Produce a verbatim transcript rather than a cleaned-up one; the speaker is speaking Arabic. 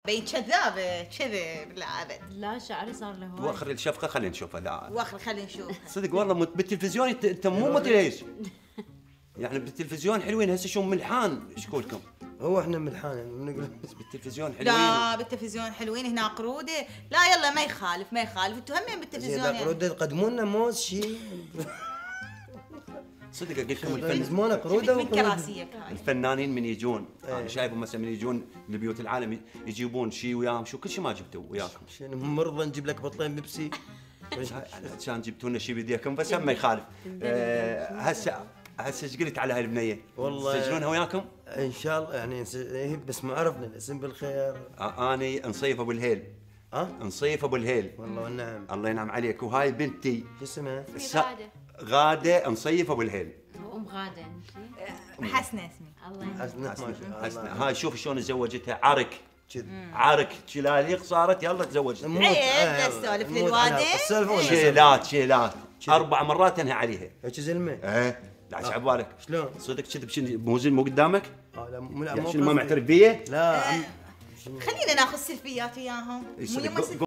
بين كذابه كذب لا ابد. لا شعري صار له هواي. واخر الشفقه خلينا نشوفها. لا واخر خلينا نشوف. صدق والله مت- بالتلفزيون انت انت مو مثل ايش؟ يعني بالتلفزيون حلوين هسه شو ملحان ايش قولكم؟ هو احنا ملحان يعني بنقول بس بالتلفزيون حلوين. لا بالتلفزيون حلوين هنا قروده. لا يلا ما يخالف ما يخالف. انتم همين بالتلفزيون اذا يعني. قروده يقدموا لنا موز شيء صدق اقول لكم الفن يلزمونا قروده من وقروده. كراسيك هاي. الفنانين من يجون ايه. انا شايفهم مثلا من يجون لبيوت العالم يجيبون شيء وياهم شو كل شيء ما جبتوا وياكم. شنو مرضى نجيب لك بطلين بيبسي عشان جبتوا لنا شيء بيديكم بس هم ما يخالف. آه، هسه هسه ايش قلت على هاي البنيه؟ والله تسجلونها وياكم؟ ان شاء الله يعني نس- إيه بس ما عرفنا الاسم بالخير. آه، اني نصيف ابو الهيل. ها نصيف ابو الهيل. والله والنعم. الله ينعم عليك. وهاي بنتي شو اسمها؟ الس- غادة. غاده نصيف ابو الهيل. وام غاده انت. حسنه اسمي. الله يهديك. حسنة ما حسنة شاء حسنة الله. هاي شوف شلون تزوجتها عرك كذا عرك شلاليق صارت يلا تزوجت. نموت. عيب آه، بس سولف نموت للوادي. على السالفة ولا شيلات شيلات كذا. اربع مرات تنهى عليها. هيك زلمه. ايه لا تعب بالك شلون؟ صدق كذب شنو مو زين مو قدامك؟ آه، لا مو لا يعني مو شنو ما قصدي. معترف بيه؟ لا عم خلينا ناخذ سلفيات وياهم. إيش مو صدق؟ يما سلفيات.